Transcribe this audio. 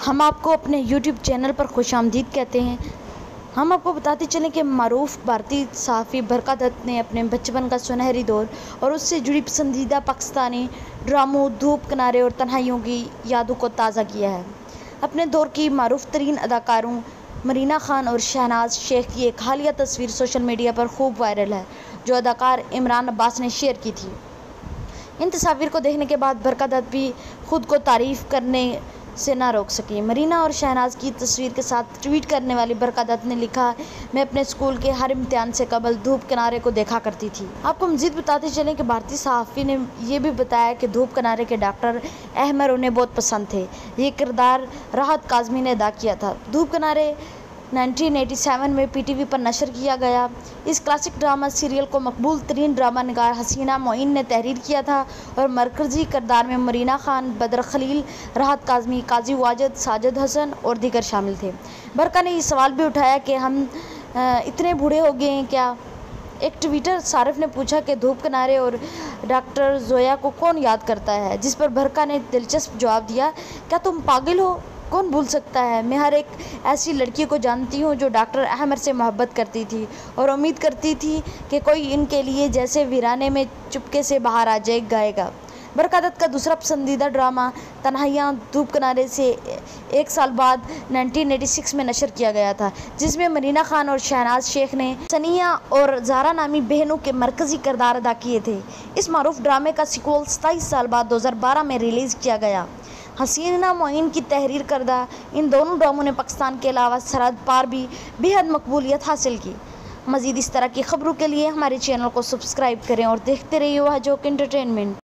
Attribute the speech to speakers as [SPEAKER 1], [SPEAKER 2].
[SPEAKER 1] ہم آپ کو اپنے یوٹیوب چینل پر خوش آمدید کہتے ہیں۔ ہم آپ کو بتاتے چلیں کہ معروف بھارتی صحافی برکھا دت نے اپنے بچپن کا سنہری دور اور اس سے جڑی پسندیدہ پاکستانی ڈراموں دھوپ کنارے اور تنہائیوں کی یادوں کو تازہ کیا ہے۔ اپنے دور کی معروف ترین اداکاروں مرینا خان اور شہناز شیخ کی ایک حالیہ تصویر سوشل میڈیا پر خوب وائرل ہے، جو اداکار عمران عباس نے شیئر کی تھی۔ ان تصاویر کو دیکھنے کے بعد برکھا دت بھی خود کو تعریف کرنے سے نہ روک سکی۔ مرینا اور شہناز کی تصویر کے ساتھ ٹویٹ کرنے والی برکھا دت نے لکھا، میں اپنے اسکول کے ہر امتحان سے قبل دھوپ کنارے کو دیکھا کرتی تھی۔ آپ کو مزید بتاتے چلیں کہ بھارتی صحافی نے یہ بھی بتایا کہ دھوپ کنارے کے ڈاکٹر احمر انہیں بہت پسند تھے۔ یہ کردار راحت کاظمی نے ادا کیا تھا۔ دھوپ کنارے 1987 میں پی ٹی وی پر نشر کیا گیا۔ اس کلاسک ڈرامہ سیریل کو مقبول ترین ڈرامہ نگار حسینہ معین نے تحریر کیا تھا اور مرکزی کردار میں مرینا خان، بدر خلیل، راحت کاظمی، قاضی واجد، ساجد حسن اور دیگر شامل تھے۔ برکھا نے یہ سوال بھی اٹھایا کہ ہم اتنے بوڑھے ہو گئے ہیں کیا؟ ایک ٹویٹر صارف نے پوچھا کہ دھوپ کنارے اور ڈاکٹر زویا کو کون یاد کرتا ہے، جس پر برکھا نے دلچسپ جواب دیا، کیا تم پاگل ہو؟ کون بھول سکتا ہے؟ میں ہر ایک ایسی لڑکی کو جانتی ہوں جو ڈاکٹر احمر سے محبت کرتی تھی اور امید کرتی تھی کہ کوئی ان کے لیے جیسے ویرانے میں چپکے سے باہر آ جائے گائے گا۔ برکھا دت کا دوسرا پسندیدہ ڈرامہ تنہائیاں دھوپ کنارے سے ایک سال بعد 1986 میں نشر کیا گیا تھا، جس میں مرینا خان اور شہناز شیخ نے ثنیہ اور زہرا نامی بہنوں کے مرکزی کردار ادا کیے تھے۔ اس معروف ڈرامے کا سیکوئل 27 سال بعد 2012 میں ریلیز کیا گیا۔ حسینہ معین کی تحریر کردہ ان دونوں ڈراموں نے پاکستان کے علاوہ سرحد پار بھی بے حد مقبولیت حاصل کی۔ مزید اس طرح کی خبروں کے لیے ہمارے چینل کو سبسکرائب کریں اور دیکھتے رہیے وہاں جوک انٹرٹینمنٹ۔